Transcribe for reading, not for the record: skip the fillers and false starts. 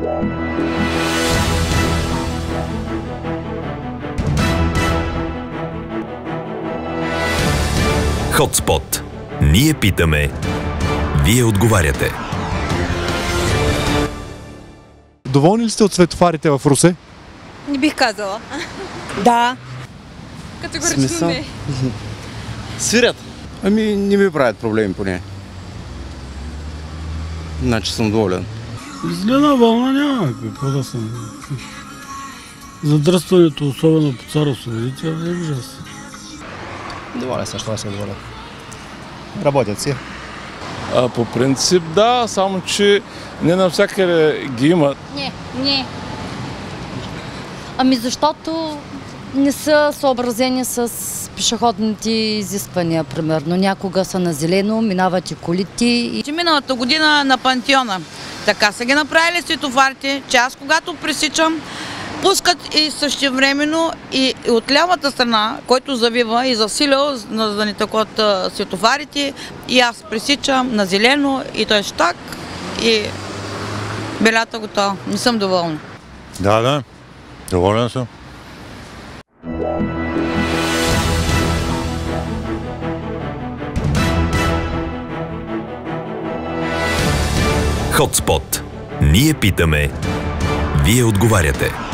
Хотспот. Ние питаме, вие отговаряте. Доволни ли сте от светофарите в Русе? Не бих казала. Да. Категорично не. Свирят. Ами не ми правят проблеми поне. Значи съм доволен. Зелена вълна няма какво да съм. Задръстването, особено по Царосоводите, е ужас. Доволен съм, що съм доволен. Работят си. По принцип да, само че не навсякъде ги имат. Не. Ами защото не са съобразени с пешеходните изисквания, примерно. Някога са на зелено, минават и колите. Миналата година на Пантеона. Така са ги направили светофарите, че аз когато пресичам, пускат и същевременно и от лявата страна, който завива и засиля, за да не такот светофарите, и аз пресичам на зелено и той щак и белята готова. Не съм доволна. Да, доволен съм. Хотспот. Ние питаме, вие отговаряте.